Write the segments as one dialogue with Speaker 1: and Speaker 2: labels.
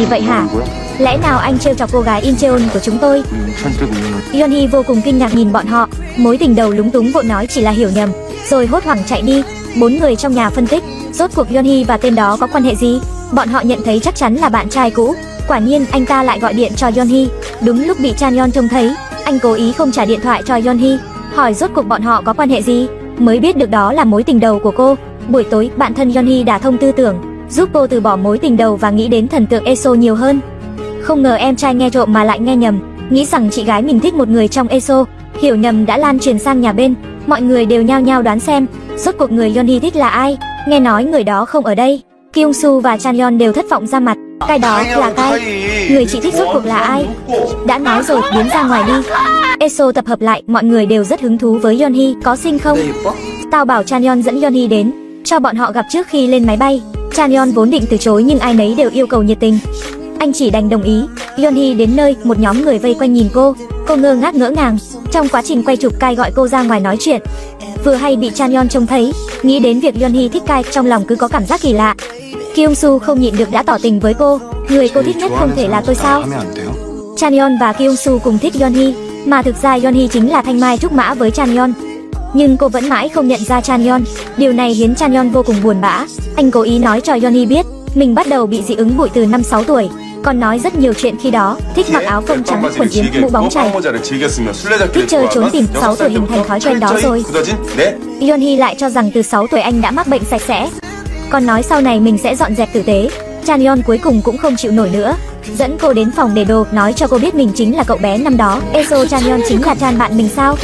Speaker 1: vậy hả? Lẽ nào anh trêu chọc cô gái Incheon của chúng tôi? Yeonhee vô cùng kinh ngạc nhìn bọn họ. Mối tình đầu lúng túng vội nói chỉ là hiểu nhầm, rồi hốt hoảng chạy đi. 4 người trong nhà phân tích, rốt cuộc Yeonhee và tên đó có quan hệ gì? Bọn họ nhận thấy chắc chắn là bạn trai cũ. Quả nhiên anh ta lại gọi điện cho Yeonhee. Đúng lúc bị Chanyeon trông thấy, anh cố ý không trả điện thoại cho Yeonhee, hỏi rốt cuộc bọn họ có quan hệ gì. Mới biết được đó là mối tình đầu của cô. Buổi tối, bạn thân Yeonhee đã thông tư tưởng, giúp cô từ bỏ mối tình đầu và nghĩ đến thần tượng ESO nhiều hơn. Không ngờ em trai nghe trộm mà lại nghe nhầm, nghĩ rằng chị gái mình thích một người trong ESO. Hiểu nhầm đã lan truyền sang nhà bên, mọi người đều nhao nhao đoán xem rốt cuộc người Yeonhee thích là ai. Nghe nói người đó không ở đây, Kyung-soo và Chanyeon đều thất vọng ra mặt. Cái đó là cái người chị thích rốt cuộc là ai? Đã nói rồi, biến ra ngoài đi. ESO tập hợp lại, mọi người đều rất hứng thú với Yeonhee. Có xinh không? Tao bảo Chanyeon dẫn Yeonhee đến, cho bọn họ gặp trước khi lên máy bay. Chanyeon vốn định từ chối nhưng ai nấy đều yêu cầu nhiệt tình, anh chỉ đành đồng ý. Yeonhee đến nơi, một nhóm người vây quanh nhìn cô ngơ ngác ngỡ ngàng. Trong quá trình quay chụp, Kai gọi cô ra ngoài nói chuyện. Vừa hay bị Chanyeon trông thấy, nghĩ đến việc Yeonhee thích Kai, trong lòng cứ có cảm giác kỳ lạ. Kyung-soo không nhịn được đã tỏ tình với cô. Người cô thích nhất không thể là tôi sao? Chanyeon và Kyung-soo cùng thích Yeonhee, mà thực ra Yeonhee chính là thanh mai trúc mã với Chanyeon. Nhưng cô vẫn mãi không nhận ra Chanyeon. Điều này khiến Chanyeon vô cùng buồn bã. Anh cố ý nói cho Yeonhee biết mình bắt đầu bị dị ứng bụi từ năm 6 tuổi. Còn nói rất nhiều chuyện khi đó, thích mặc áo phông trắng, quần yếm, mũ bóng chày, thích chơi trốn tìm. 6 tuổi hình thành thói quen đó rồi. Yeonhee lại cho rằng từ 6 tuổi anh đã mắc bệnh sạch sẽ, còn nói sau này mình sẽ dọn dẹp tử tế. Chanyeon cuối cùng cũng không chịu nổi nữa, dẫn cô đến phòng để đồ, nói cho cô biết mình chính là cậu bé năm đó. ESO Chanyeon chính là Chan bạn mình sao?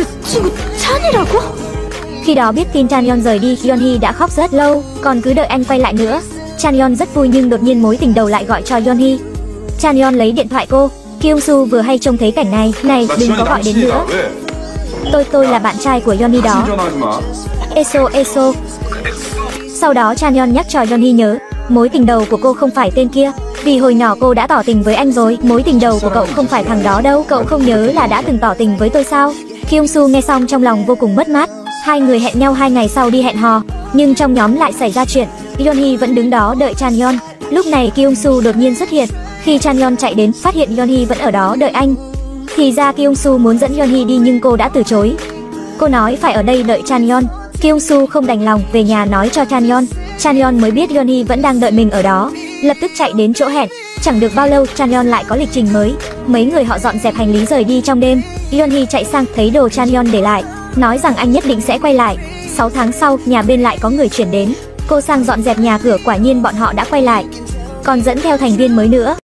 Speaker 1: Khi đó biết tin Chanyeon rời đi, Yeonhee đã khóc rất lâu, còn cứ đợi anh quay lại nữa. Chanyeon rất vui nhưng đột nhiên mối tình đầu lại gọi cho Yeonhee. Chanyeon lấy điện thoại cô. Kyung-soo vừa hay trông thấy cảnh này, này đừng có gọi đến nữa. Tôi là bạn trai của Yeonhee đó. ESO. Sau đó Chanyeon nhắc cho Yeonhee nhớ, mối tình đầu của cô không phải tên kia, vì hồi nhỏ cô đã tỏ tình với anh rồi. Mối tình đầu của cậu không phải thằng đó đâu, cậu không nhớ là đã từng tỏ tình với tôi sao? Kyung-soo nghe xong trong lòng vô cùng mất mát. Hai người hẹn nhau 2 ngày sau đi hẹn hò, nhưng trong nhóm lại xảy ra chuyện. Yeonhee vẫn đứng đó đợi Chanyeon. Lúc này Kyung-soo đột nhiên xuất hiện. Khi Chanyeon chạy đến, phát hiện Yeonhee vẫn ở đó đợi anh. Thì ra Kyung-soo muốn dẫn Yeonhee đi nhưng cô đã từ chối. Cô nói phải ở đây đợi Chanyeon. Kyung-soo không đành lòng, về nhà nói cho Chanyeon. Chanyeon mới biết Yeonhee vẫn đang đợi mình ở đó, lập tức chạy đến chỗ hẹn. Chẳng được bao lâu, Chanyeon lại có lịch trình mới. Mấy người họ dọn dẹp hành lý rời đi trong đêm. Yeonhee chạy sang thấy đồ Chanyeon để lại, nói rằng anh nhất định sẽ quay lại. 6 tháng sau, nhà bên lại có người chuyển đến. Cô sang dọn dẹp nhà cửa, quả nhiên bọn họ đã quay lại, còn dẫn theo thành viên mới nữa.